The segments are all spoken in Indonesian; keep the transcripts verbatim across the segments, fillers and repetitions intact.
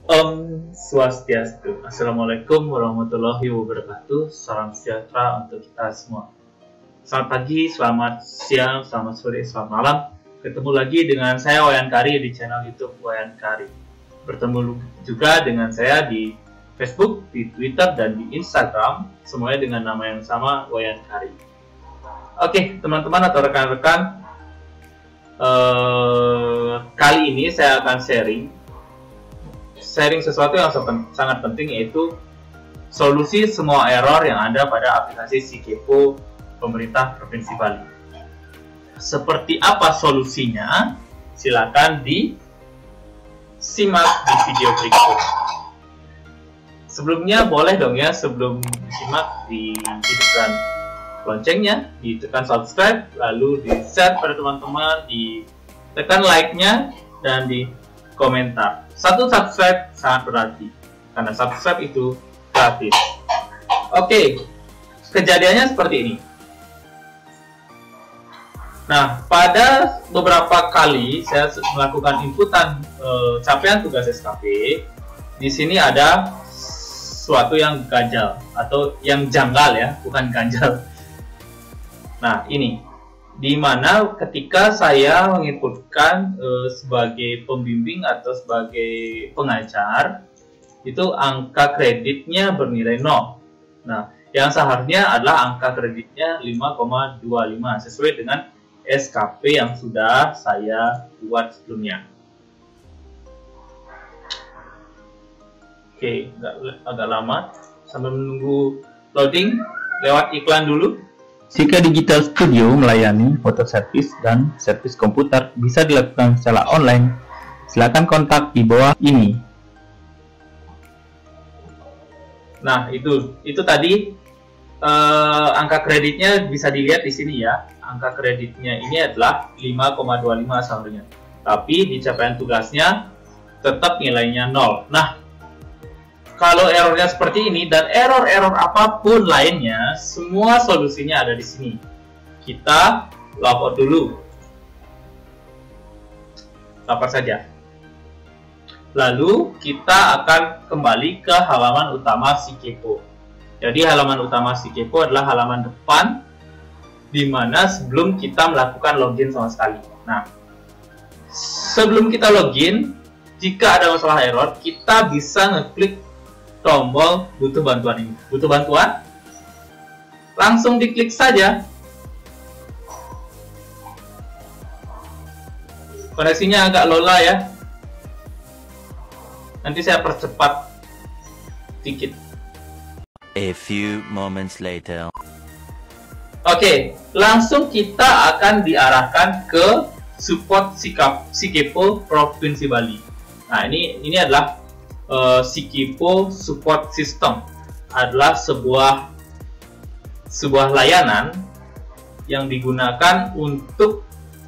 Om Swastiastu. Assalamualaikum warahmatullahi wabarakatuh. Salam sejahtera untuk kita semua. Selamat pagi, selamat siang, selamat sore, selamat malam. Ketemu lagi dengan saya Wayan Kari di channel YouTube Wayan Kari. Bertemu juga dengan saya di Facebook, di Twitter, dan di Instagram. Semuanya dengan nama yang sama, Wayan Kari. Oke, teman-teman atau rekan-rekan, eh, kali ini saya akan sharing sharing sesuatu yang sangat penting, yaitu solusi semua error yang ada pada aplikasi SiKepo pemerintah Provinsi Bali. Seperti apa solusinya? Silakan disimak di video berikut. Sebelumnya boleh dong ya, sebelum disimak dihidupkan loncengnya, ditekan subscribe, lalu di share pada teman-teman, ditekan like-nya, dan di komentar. Satu subscribe sangat berarti, karena subscribe itu gratis. Oke, kejadiannya seperti ini. Nah, pada beberapa kali saya melakukan inputan e, capaian tugas S K P, di sini ada sesuatu yang ganjal atau yang janggal ya, bukan ganjal. Nah, ini di mana ketika saya menginputkan e, sebagai pembimbing atau sebagai pengajar, itu angka kreditnya bernilai nol. Nah, yang seharusnya adalah angka kreditnya lima koma dua lima sesuai dengan S K P yang sudah saya buat sebelumnya. Oke, agak, agak lama sambil menunggu loading, lewat iklan dulu. Sika Digital Studio melayani foto servis dan servis komputer, bisa dilakukan secara online. Silakan kontak di bawah ini. Nah, itu itu tadi eh, angka kreditnya bisa dilihat di sini ya. Angka kreditnya ini adalah lima koma dua lima seharusnya. Tapi di capaian tugasnya tetap nilainya nol. Nah, kalau errornya seperti ini dan error-error apapun lainnya, semua solusinya ada di sini. Kita logout dulu. Lapor saja. Lalu kita akan kembali ke halaman utama SiKepo. Jadi halaman utama SiKepo adalah halaman depan, di mana sebelum kita melakukan login sama sekali. Nah, sebelum kita login, jika ada masalah error, kita bisa ngeklik tombol butuh bantuan ini. Butuh bantuan? Langsung diklik saja. Koneksinya agak lola ya. Nanti saya percepat sedikit. A few moments later. Oke, langsung kita akan diarahkan ke support SiKepo Provinsi Bali. Nah, ini ini adalah Uh, SiKepo Support System, adalah sebuah sebuah layanan yang digunakan untuk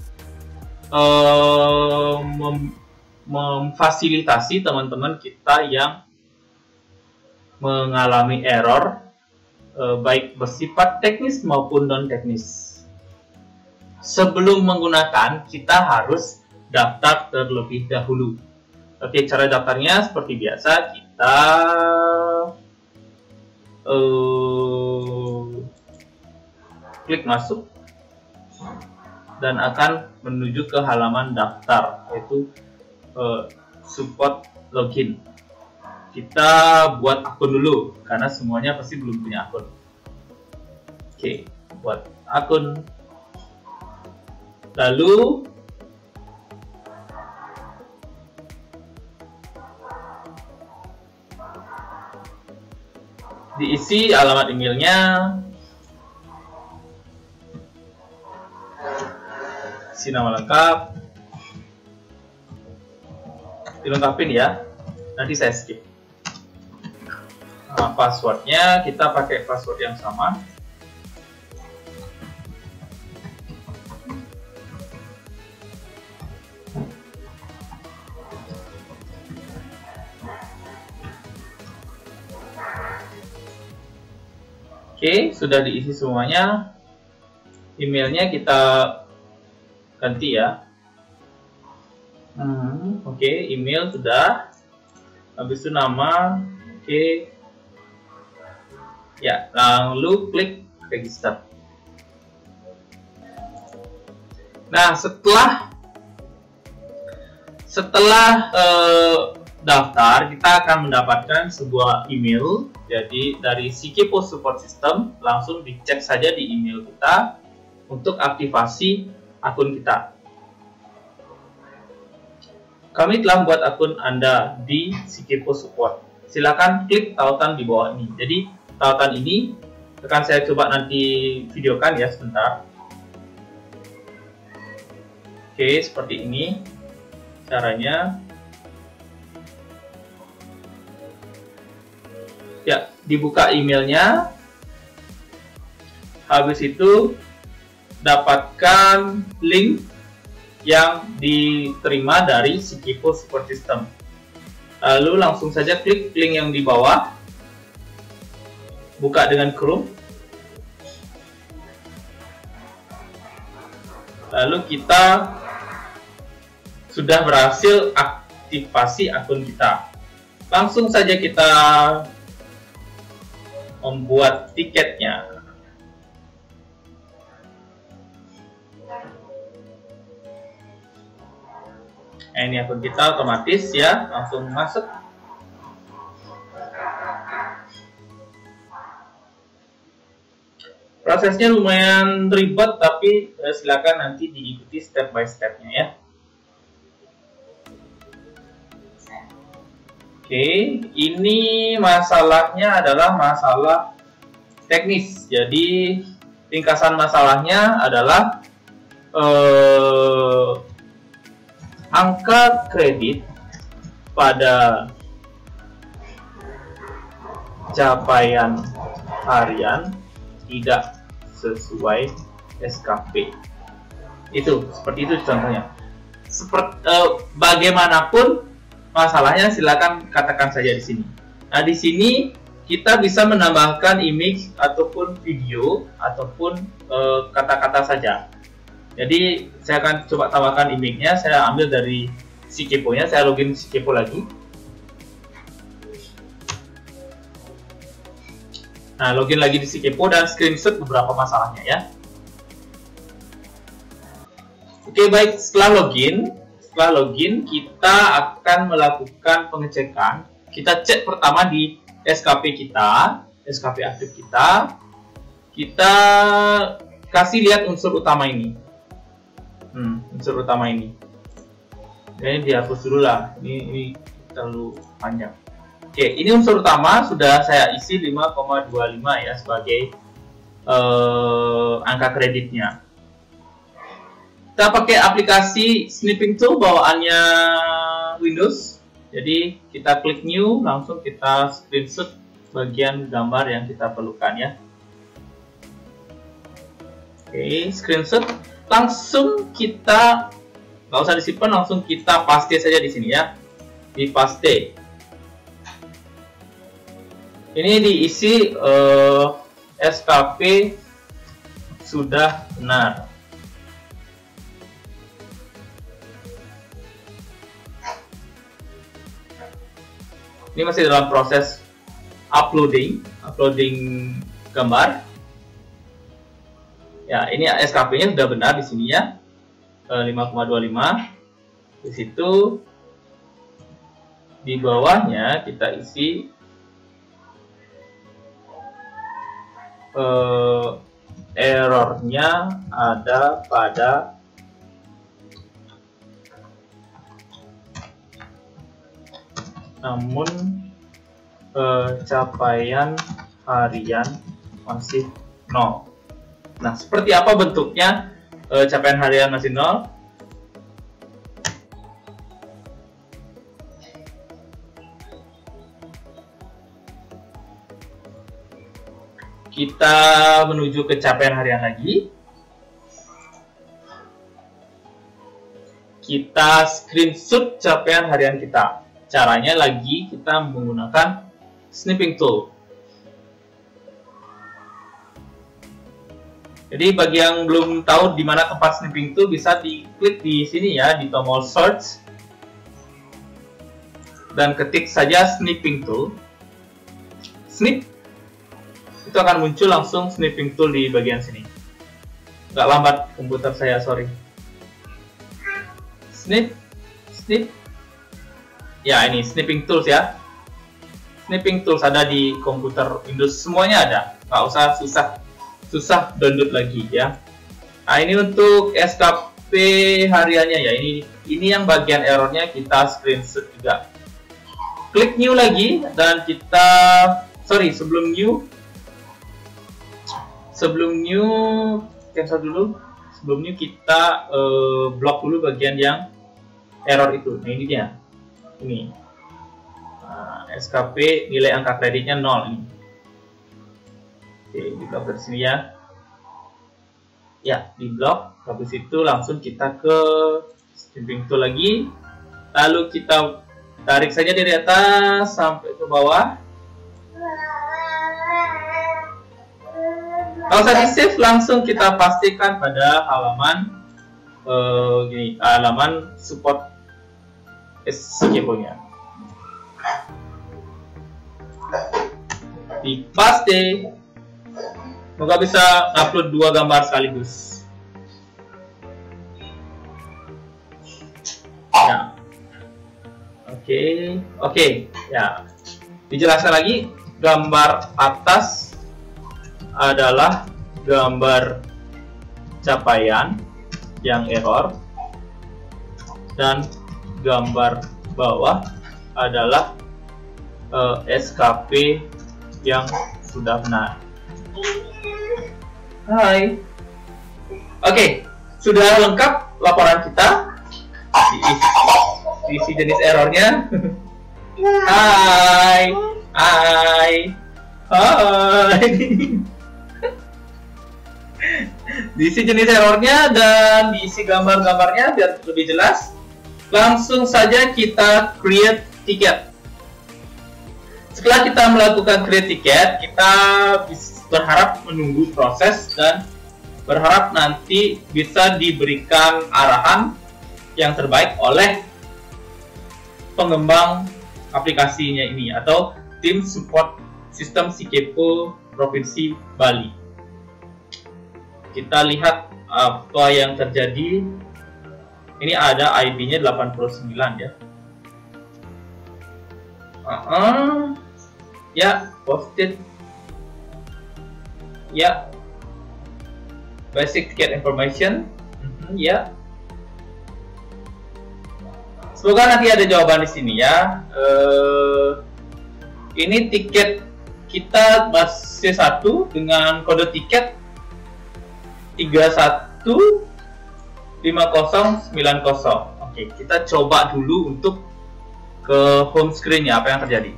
uh, mem memfasilitasi teman-teman kita yang mengalami error uh, baik bersifat teknis maupun non teknis. Sebelum menggunakan, kita harus daftar terlebih dahulu. Oke, cara daftarnya seperti biasa, kita uh, klik masuk dan akan menuju ke halaman daftar, yaitu uh, support login. Kita buat akun dulu, karena semuanya pasti belum punya akun. Oke, buat akun. Lalu diisi alamat emailnya, isi nama lengkap, dilengkapin ya. Nanti saya skip. Nah, passwordnya kita pakai password yang sama. Oke, sudah diisi semuanya. Emailnya kita ganti ya. Hmm, Oke, okay, email sudah. habis itu nama, oke, okay. Ya, lalu klik register. Nah, setelah setelah eh, daftar, kita akan mendapatkan sebuah email. Jadi dari Sikepo Support System, langsung dicek saja di email kita untuk aktivasi akun kita. Kami telah membuat akun Anda di Sikepo Support. Silakan klik tautan di bawah ini. Jadi tautan ini akan saya coba nanti videokan ya sebentar. Oke, seperti ini caranya. Ya, dibuka emailnya. Habis itu dapatkan link yang diterima dari Sikepo Support System. Lalu langsung saja klik link yang di bawah. Buka dengan Chrome. Lalu kita sudah berhasil aktivasi akun kita. Langsung saja kita membuat tiketnya. Nah, ini akun kita otomatis ya, langsung masuk. Prosesnya lumayan ribet, tapi eh, silakan nanti diikuti step by stepnya ya. Oke, ini masalahnya adalah masalah teknis. Jadi ringkasan masalahnya adalah eh, angka kredit pada capaian harian tidak sesuai S K P. Itu seperti itu contohnya. Seperti eh, bagaimanapun masalahnya, silakan katakan saja di sini. Nah, di sini kita bisa menambahkan image ataupun video ataupun kata-kata eh, saja. Jadi saya akan coba tambahkan image-nya. Saya ambil dari Sikepo-nya. Saya login Sikepo lagi. Nah, login lagi di Sikepo dan screenshot beberapa masalahnya ya. Oke, baik. Setelah login, setelah login kita akan melakukan pengecekan. Kita cek pertama di S K P kita, S K P aktif kita. Kita kasih lihat unsur utama ini. Hmm, unsur utama ini. Ini dihapus dulu lah. Ini, ini terlalu panjang. Oke, ini unsur utama sudah saya isi lima koma dua lima ya sebagai uh, angka kreditnya. Kita pakai aplikasi Snipping Tool bawaannya Windows. Jadi kita klik New, langsung kita screenshot bagian gambar yang kita perlukan ya. Oke, screenshot. Langsung kita, nggak usah disimpan, langsung kita paste saja di sini ya. Di paste. Ini diisi uh, S K P sudah benar. Ini masih dalam proses uploading, uploading gambar. Ya, ini S K P-nya sudah benar di sini ya, lima koma dua lima. Di situ di bawahnya kita isi Uh, errornya ada pada namun uh, capaian harian masih nol. Nah, seperti apa bentuknya uh, capaian harian masih nol? Kita menuju ke capaian harian lagi. Kita screenshot capaian harian kita. Caranya lagi kita menggunakan Snipping Tool. Jadi bagi yang belum tahu di mana tempat Snipping Tool, bisa diklik di sini ya, di tombol search. dan ketik saja snipping tool. Snip, itu akan muncul langsung snipping tool di bagian sini. Nggak lambat komputer saya, sorry. Snip, snip. Ya, ini snipping tools ya. Snipping tools ada di komputer Windows, semuanya ada. Nggak usah susah susah download lagi ya. Nah, ini untuk S K P hariannya ya. Ini ini yang bagian errornya kita screenshot juga. Klik new lagi dan kita sorry sebelum new sebelum new cancel dulu. Sebelum new kita uh, blok dulu bagian yang error itu. Nah, ini dia. Ini nah, S K P nilai angka kreditnya nol ini. Oke, di blok dari sini ya. Ya, di blok. Habis itu langsung kita ke snipping tool lagi. Lalu kita tarik saja dari atas sampai ke bawah. Kalau sudah di save, langsung kita pastikan pada halaman uh, gini, halaman support Sikepo-nya. Di paste. Semoga bisa upload dua gambar sekaligus. Ya. Oke, okay. oke, okay. Ya. Dijelaskan lagi, gambar atas adalah gambar capaian yang error dan gambar bawah adalah uh, S K P yang sudah benar. Hai. Oke, okay. Sudah lengkap laporan kita. Isi jenis errornya. Hai. Hai. Hai. Diisi jenis errornya dan diisi gambar-gambarnya biar lebih jelas. Langsung saja kita create tiket. Setelah kita melakukan create tiket, kita berharap menunggu proses dan berharap nanti bisa diberikan arahan yang terbaik oleh pengembang aplikasinya ini atau tim support sistem Sikepo Provinsi Bali. Kita lihat apa yang terjadi. Ini ada I D-nya delapan puluh sembilan ya. Uh-uh. Ya, posted. Ya. Basic ticket information. Uh-huh. Ya. Semoga nanti ada jawaban di sini ya. Uh, ini tiket kita C satu dengan kode tiket tiga satu lima nol sembilan nol. Oke, kita coba dulu untuk ke home screen-nya apa yang terjadi.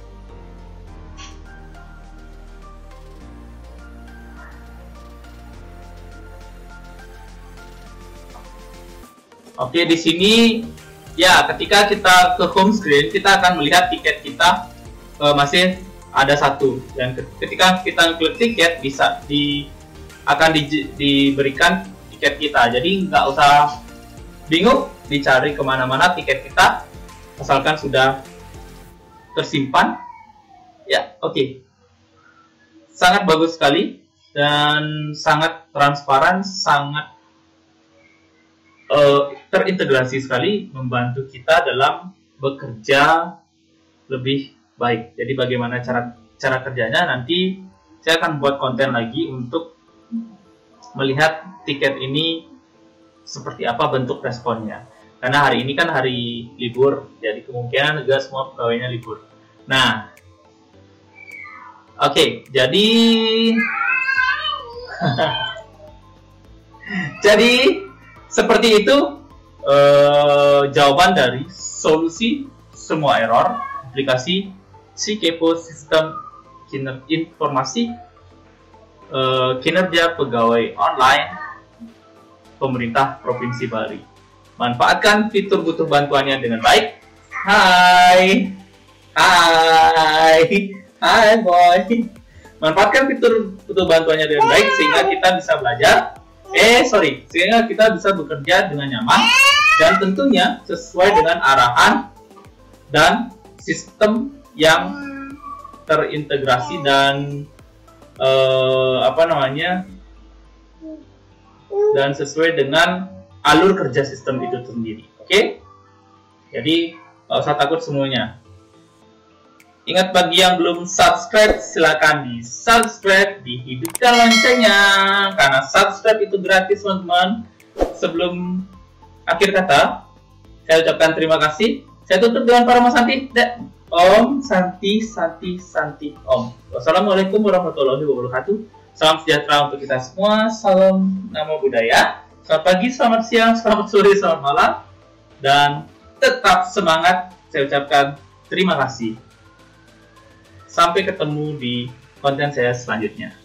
Oke, di sini ya ketika kita ke home screen kita akan melihat tiket kita uh, masih ada satu dan ketika kita klik tiket bisa di akan di, diberikan tiket kita, jadi nggak usah bingung dicari kemana-mana tiket kita asalkan sudah tersimpan ya. Oke, okay. Sangat bagus sekali dan sangat transparan, sangat uh, terintegrasi sekali, membantu kita dalam bekerja lebih baik. Jadi bagaimana cara cara kerjanya nanti saya akan buat konten lagi untuk melihat tiket ini seperti apa bentuk responnya. Karena hari ini kan hari libur, jadi kemungkinan juga semua pegawainya libur. Nah, oke, okay, jadi jadi seperti itu eh, jawaban dari solusi semua error aplikasi Sikepo Sistem Kiner Informasi Uh, kinerja pegawai online pemerintah Provinsi Bali. Manfaatkan fitur butuh bantuannya dengan baik. Hai, hai, hai boy. Manfaatkan fitur butuh bantuannya dengan baik sehingga kita bisa belajar. Eh sorry, sehingga kita bisa bekerja dengan nyaman dan tentunya sesuai dengan arahan dan sistem yang terintegrasi dan eh, apa namanya dan sesuai dengan alur kerja sistem itu sendiri. Oke? Jadi nggak usah takut semuanya. Ingat, bagi yang belum subscribe, silakan di subscribe, dihidupkan loncengnya, karena subscribe itu gratis teman-teman. Sebelum akhir kata, saya ucapkan terima kasih. Saya tutup dengan para Santi. Om Santi Santi Santi Om. Wassalamualaikum warahmatullahi wabarakatuh. Salam sejahtera untuk kita semua. Salam Namo Buddhaya. Selamat pagi, selamat siang, selamat sore, selamat malam, dan tetap semangat. Saya ucapkan terima kasih. Sampai ketemu di konten saya selanjutnya.